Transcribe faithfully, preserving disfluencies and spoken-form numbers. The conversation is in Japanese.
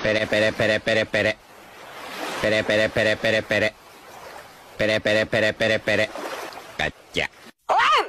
ペレペレペレペレペレ。ペレペレペレペレペレ。ペレペレペレペレペレ。ガッチャ。 おい